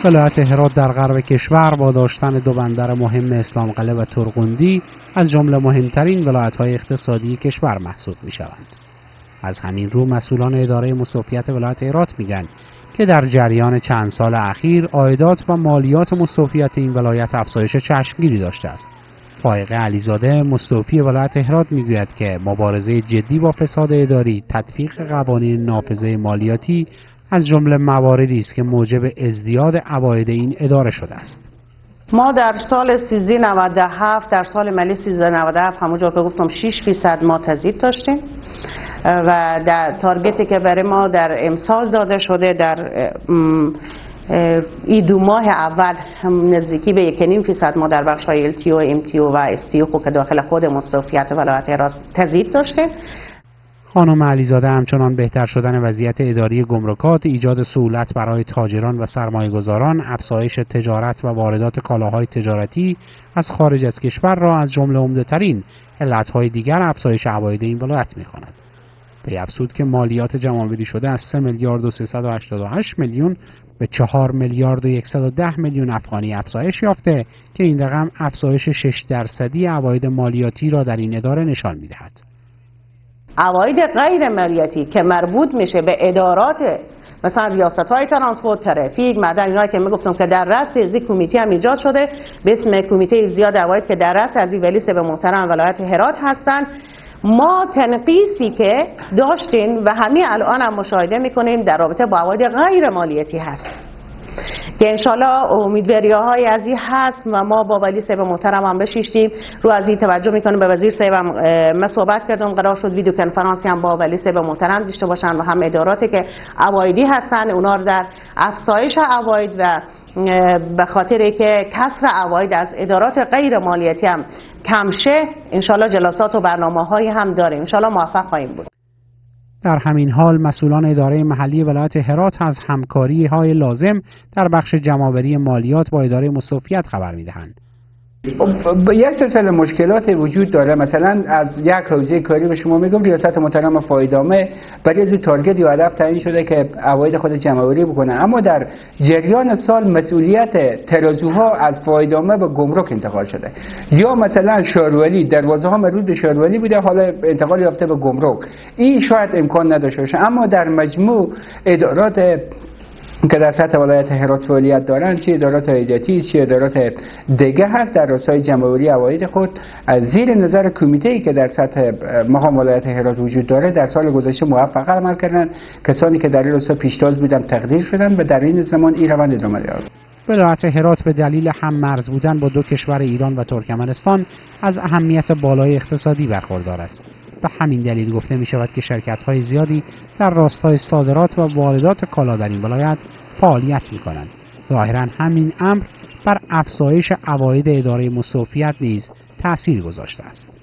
ولایت هرات در غرب کشور با داشتن دو بندر مهم اسلامقلعه و ترغندی از جمله مهمترین ولایت‌های اقتصادی کشور محسوب می‌شوند. از همین رو مسئولان اداره مستوفیت ولایت هرات میگن که در جریان چند سال اخیر عایدات و مالیات مستوفیت این ولایت افزایش چشمگیری داشته است. فائقه علیزاده مستوفی ولایت هرات میگوید که مبارزه جدی با فساد اداری، تطبیق قوانین نافذه مالیاتی از جمله مواردی است که موجب ازدیاد عواید این اداره شده است. ما در سال 1397 در سال مالی 1397 همونجور که گفتم 6% ما تزیید داشتیم و در تارگتی که برای ما در امسال داده شده در این 2 ماه اول نزدیکی به 1.5% ما در بخش‌های LTO, MTO و STO که داخل خود مستوفیت ولایت هرات تزیید داشته. خانم علیزاده همچنان بهتر شدن وضعیت اداری گمرکات، ایجاد سهولت برای تاجران و سرمایه‌گذاران، افزایش تجارت و واردات کالاهای تجارتی از خارج از کشور را از جمله عمده‌ترین علت‌های دیگر افزایش عواید این ولایت می‌خواند. پی افزود که مالیات جمع‌آوری شده از 3 میلیارد و 388 میلیون به 4 میلیارد و 110 میلیون افغانی افزایش یافته که این رقم افزایش 6% عواید مالیاتی را در این اداره نشان می‌دهد. عواید غیر مالیاتی که مربوط میشه به ادارات مثلا ریاست‌های ترانسپورت، ترافیک، معدن، اینا که میگفتم که در رأس از این کمیته هم ایجاد شده به اسم کمیته زیاد عواید که در رأس از این ولی به محترم ولایت هرات هستند. ما تنقیصی که داشتیم و همین الان هم مشاهده میکنیم در رابطه با عواید غیر مالیاتی هست که انشالله امیدواری‌های از این هست و ما با ولی صاحب محترم هم بشیشتیم رو از این توجه میکنیم. به وزیر صاحب هم من صحبت کردم، قرار شد ویدیو کنفرانسی هم با ولی صاحب محترم داشته باشن و هم اداراتی که عوایدی هستن اونا رو در افزایش عواید و به خاطر که کسر عواید از ادارات غیر مالیاتی هم کم شه انشالله جلسات و برنامه‌هایی هم داریم، انشالله موفق خواهیم بود. در همین حال مسئولان اداره محلی ولایت هرات از همکاری‌های لازم در بخش جمع‌آوری مالیات با اداره مستوفیت خبر می‌دهند. یک سلسله مشکلات وجود داره. مثلا از یک حوزه کاری به شما میگم ریاست محترم فایدنامه برای از تارگت یا هدف تعیین شده که عواید خود جمع‌آوری بکنه، اما در جریان سال مسئولیت ترازوها از فایدنامه به گمرک انتقال شده، یا مثلا شارولی دروازه ها مربوط به شارولی بوده حالا انتقال یافته به گمرک. این شاید امکان نداشته باشه، اما در مجموع ادارات که در سطح ولایت هرات فعالیت دارند، چه ادارات عایداتی چه ادارات دیگه هست، در راستای جمع‌آوری عواید خود از زیر نظر کمیته‌ای که در سطح مقام ولایت هرات وجود داره در سال گذشته موفق عمل کردند. کسانی که در این راستا پیشتاز بودند تقدیر شدند و در این زمان این روند ادامه یافت. ولایت هرات به دلیل هم مرز بودن با 2 کشور ایران و ترکمنستان از اهمیت بالای اقتصادی برخوردار است. به همین دلیل گفته می شود که شرکت‌های زیادی در راستای صادرات و واردات کالا در این ولایت فعالیت می کنند. ظاهراً همین امر بر افزایش عواید اداره مستوفیت نیز تأثیر گذاشته است.